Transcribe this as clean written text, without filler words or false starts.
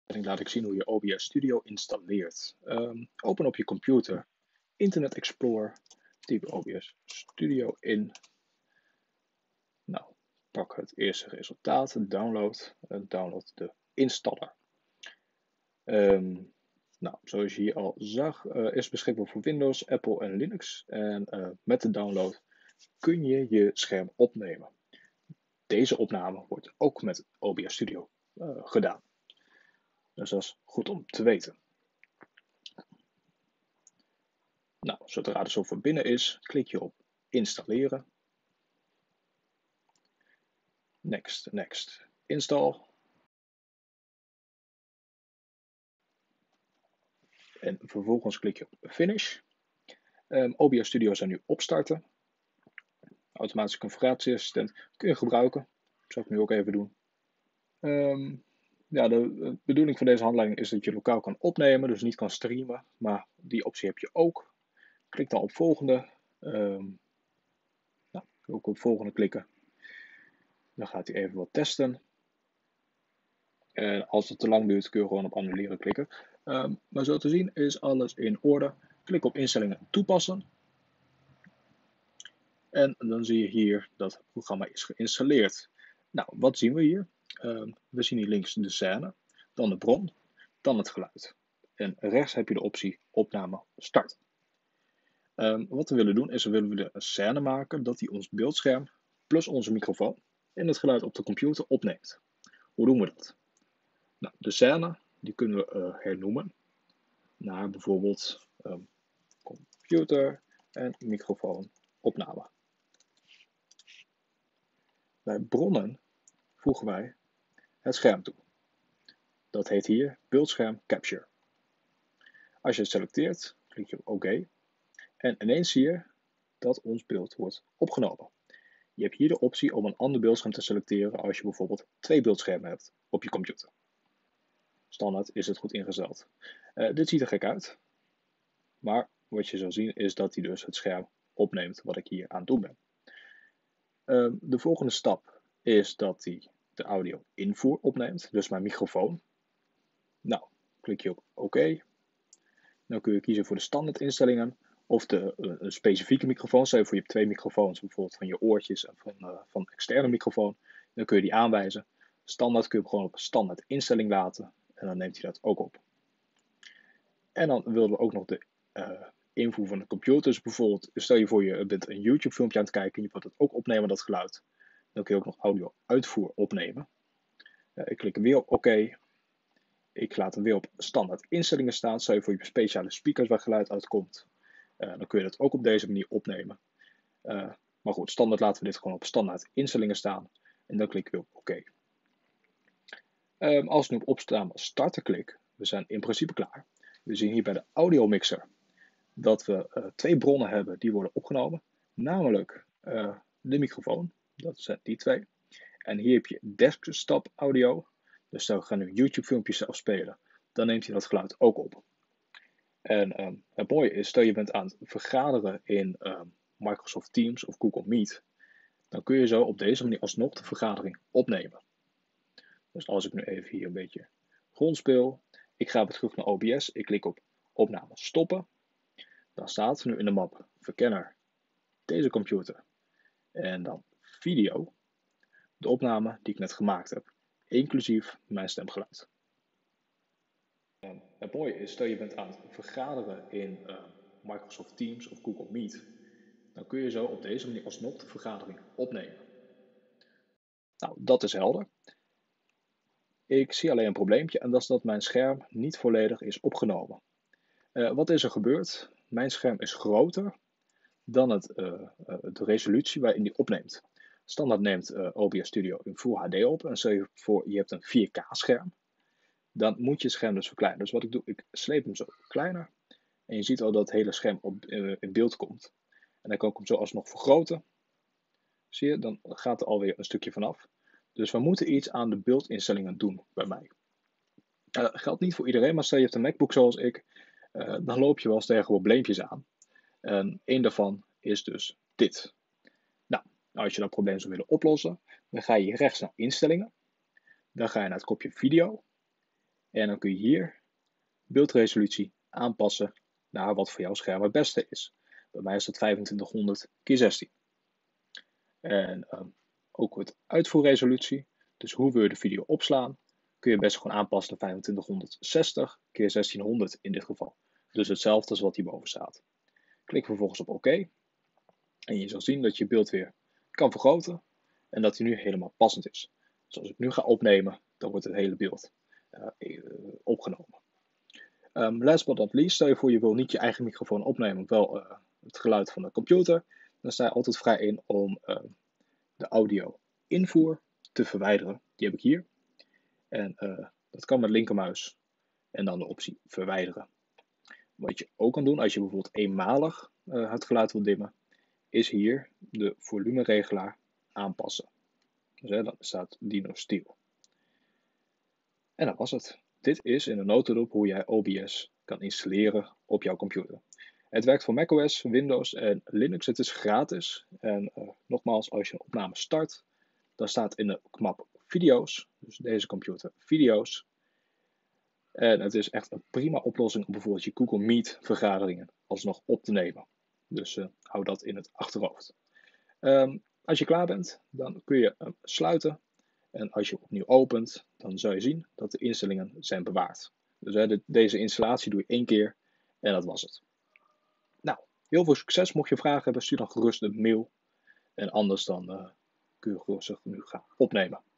laat ik zien hoe je OBS Studio installeert. Open op je computer Internet Explorer, typ OBS Studio in. Nou, pak het eerste resultaat, download de installer. Nou, zoals je hier al zag, is beschikbaar voor Windows, Apple en Linux. En met de download kun je je scherm opnemen. Deze opname wordt ook met OBS Studio gedaan. Dus dat is goed om te weten. Nou, zodra de software binnen is, klik je op installeren. Next, next, install. En vervolgens klik je op finish. OBS Studio zijn nu opstarten. Automatische configuratieassistent kun je gebruiken. Dat zal ik nu ook even doen. Ja, de bedoeling van deze handleiding is dat je lokaal kan opnemen, dus niet kan streamen. Maar die optie heb je ook. Klik dan op volgende. Nou, ook op volgende klikken. Dan gaat hij even wat testen. En als het te lang duurt, kun je gewoon op annuleren klikken. Maar zo te zien is alles in orde. Klik op instellingen toepassen. En dan zie je hier dat het programma is geïnstalleerd. Nou, wat zien we hier? We zien hier links de scène, dan de bron, dan het geluid. En rechts heb je de optie opname start. Wat we willen doen is we willen een scène maken dat die ons beeldscherm plus onze microfoon en het geluid op de computer opneemt. Hoe doen we dat? Nou, de scène die kunnen we hernoemen naar bijvoorbeeld computer en microfoon opname. Bij bronnen voegen wij het scherm toe. Dat heet hier beeldscherm capture. Als je het selecteert, klik je op OK. En ineens zie je dat ons beeld wordt opgenomen. Je hebt hier de optie om een ander beeldscherm te selecteren als je bijvoorbeeld 2 beeldschermen hebt op je computer. Standaard is het goed ingesteld. Dit ziet er gek uit. Maar wat je zal zien is dat hij dus het scherm opneemt wat ik hier aan het doen ben. De volgende stap is dat hij de audio invoer opneemt, dus mijn microfoon. Nou, klik je op OK. Dan kun je kiezen voor de standaard instellingen of een specifieke microfoon. Stel je voor je hebt 2 microfoons, bijvoorbeeld van je oortjes en van een externe microfoon. Dan kun je die aanwijzen. Standaard kun je hem gewoon op standaard instelling laten en dan neemt hij dat ook op. En dan willen we ook nog de invoer van de computer. Dus bijvoorbeeld, stel je voor je bent een YouTube filmpje aan het kijken en je wilt het ook opnemen, dat geluid. Dan kun je ook nog audio uitvoer opnemen. Ik klik weer op OK. Ik laat hem weer op standaard instellingen staan. Stel je voor je speciale speakers waar geluid uitkomt. Dan kun je dat ook op deze manier opnemen. Maar goed, standaard laten we dit gewoon op standaard instellingen staan. En dan klik ik weer op OK. Als ik nu op opstaan starten klik, we zijn in principe klaar. We zien hier bij de audio mixer dat we 2 bronnen hebben die worden opgenomen. Namelijk de microfoon, dat zijn die 2. En hier heb je desktop audio. Dus stel we gaan nu YouTube filmpjes afspelen. Dan neemt hij dat geluid ook op. En het mooie is, stel je bent aan het vergaderen in Microsoft Teams of Google Meet. Dan kun je zo op deze manier alsnog de vergadering opnemen. Dus als ik nu even hier een beetje rondspeel. Ik ga weer terug naar OBS. Ik klik op opname stoppen. Dan staat nu in de map verkenner deze computer. En dan video. De opname die ik net gemaakt heb. Inclusief mijn stemgeluid. Het mooie is, stel je bent aan het vergaderen in Microsoft Teams of Google Meet. Dan kun je zo op deze manier alsnog de vergadering opnemen. Nou, dat is helder. Ik zie alleen een probleempje en dat is dat mijn scherm niet volledig is opgenomen. Wat is er gebeurd? Mijn scherm is groter dan de resolutie waarin die opneemt. Standaard neemt OBS Studio in Full HD op en stel je voor je hebt een 4K scherm. Dan moet je het scherm dus verkleinen. Dus wat ik doe, ik sleep hem zo kleiner. En je ziet al dat het hele scherm in beeld komt. En dan kan ik hem zo alsnog vergroten. Zie je, dan gaat er alweer een stukje vanaf. Dus we moeten iets aan de beeldinstellingen doen bij mij. Dat geldt niet voor iedereen, maar stel je hebt een MacBook zoals ik. Dan loop je wel eens tegen probleempjes aan. En één daarvan is dus dit. Nou, als je dat probleem zou willen oplossen, dan ga je hier rechts naar instellingen. Dan ga je naar het kopje video. En dan kun je hier beeldresolutie aanpassen naar wat voor jouw scherm het beste is. Bij mij is dat 2500 x 16. En ook het uitvoerresolutie, dus hoe wil je de video opslaan, kun je best gewoon aanpassen naar 2560 x 1600 in dit geval. Dus hetzelfde als wat hierboven staat. Klik vervolgens op OK. En je zal zien dat je beeld weer kan vergroten en dat hij nu helemaal passend is. Dus als ik nu ga opnemen, dan wordt het hele beeld opgenomen. Last but not least, stel je voor je wil niet je eigen microfoon opnemen, wel het geluid van de computer. Dan sta je altijd vrij in om de audio invoer te verwijderen. Die heb ik hier. En dat kan met linkermuis en dan de optie verwijderen. Wat je ook kan doen als je bijvoorbeeld eenmalig het geluid wil dimmen, is hier de volumeregelaar aanpassen. Dus dan staat Dino stil. En dat was het. Dit is in een notendop hoe jij OBS kan installeren op jouw computer. Het werkt voor macOS, Windows en Linux. Het is gratis. En nogmaals, als je een opname start, dan staat in de map video's, dus deze computer video's. En het is echt een prima oplossing om bijvoorbeeld je Google Meet vergaderingen alsnog op te nemen. Dus hou dat in het achterhoofd. Als je klaar bent, dan kun je hem sluiten. En als je opnieuw opent, dan zul je zien dat de instellingen zijn bewaard. Dus deze installatie doe je 1 keer en dat was het. Nou, heel veel succes. Mocht je vragen hebben, stuur dan gerust een mail. En anders dan kun je gerust nu gaan opnemen.